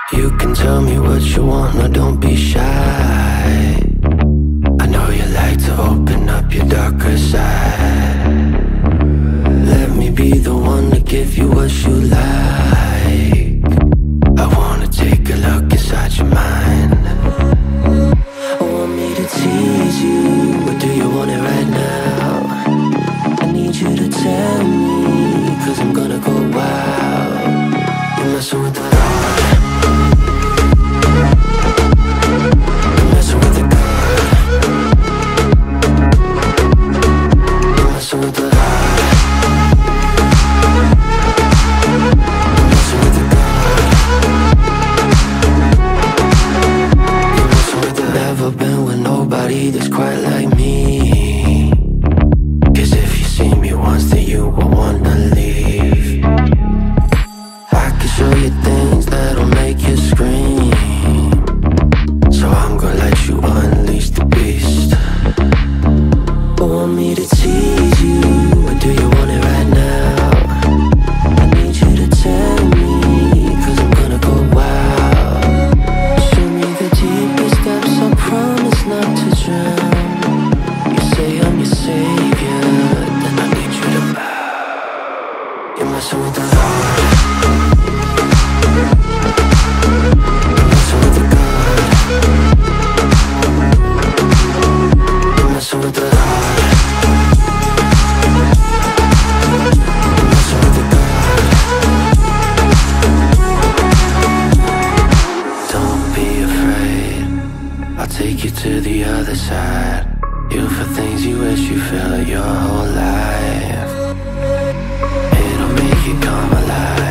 You can tell me what you want, no, don't be shy. I know you like to open up your darker side. Let me be the one to give you what you like. I wanna take a look inside your mind. Want me to tease you, or do you want it right now? I need you to tell me, 'cause I'm gonna go wild. You're messing with the heart. You're messing with the God. You're messing with the heart. You're messing with the God. You're messing with the Never been with nobody that's quite like me. 'Cause if you see me once, then you won't wanna leave. I can show you things that'll make you scream, so I'm gonna let you unleash the beast. Want me to tease you, or do you want it right now? I need you to tell me, 'cause I'm gonna go wild. Show me the deepest depths, I promise not to drown. You say I'm your savior, then I need you to bow. You're messing with the heart. You're messing with the God. You're messing with the heart. You're messing with the God. Don't be afraid, I'll take you to the other side. You for things you wish you felt your whole life. It'll make you come alive.